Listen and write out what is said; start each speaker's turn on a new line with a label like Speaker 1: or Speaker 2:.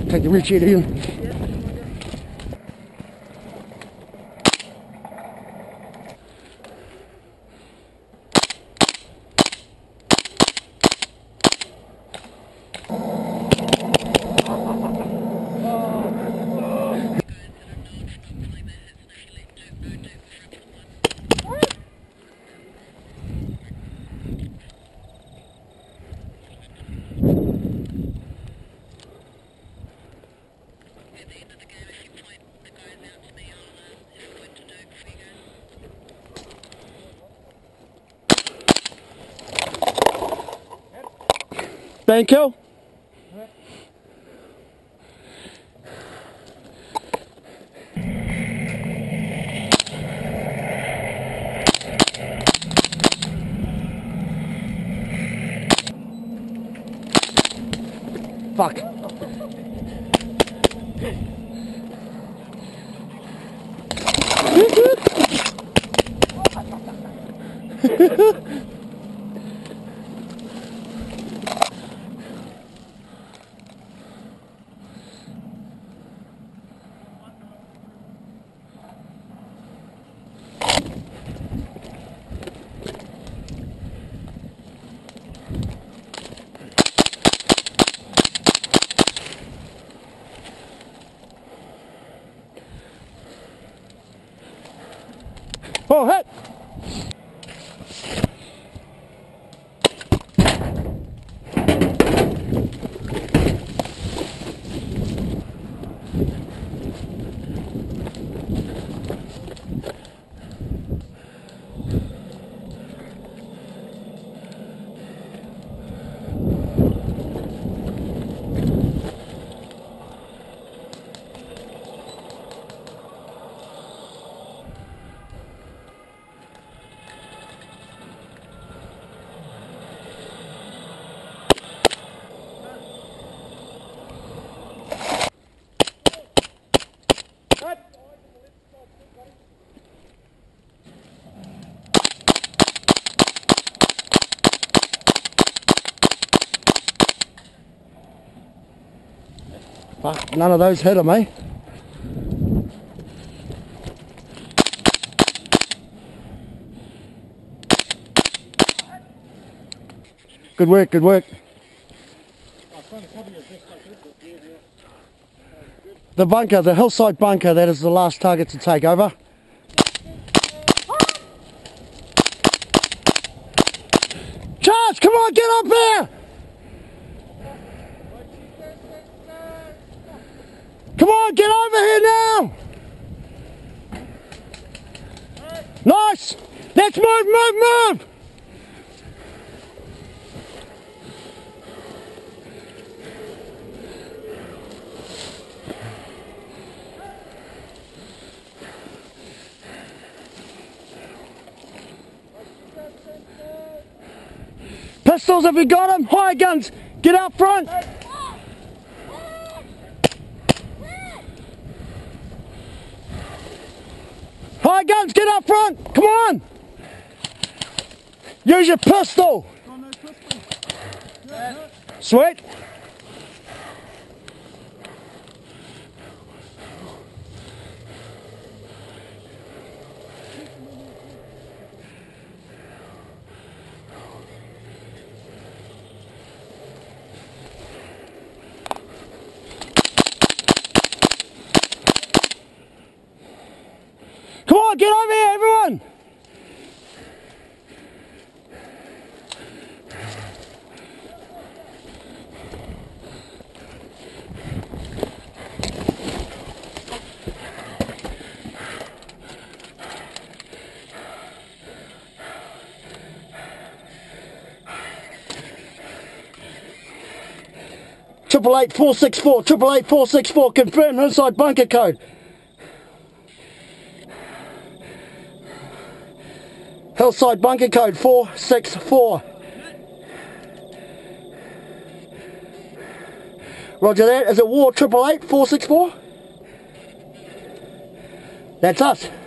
Speaker 1: Take the red shed in. Thank you. Fuck. Oh, hey! Fuck, none of those hit him, eh? Good work, good work. The bunker, the hillside bunker, that is the last target to take over. Charge! Come on, get up there! Come on, get over here now! Nice! Let's move! Pistols, have you got them? High guns, get out front! High guns, get up front! Come on! Use your pistol! Sweet! Come on, get over here, everyone! Triple 8464, 848464, confirm inside bunker code. Hillside bunker code 464. Roger that. Is it War 888464? That's us.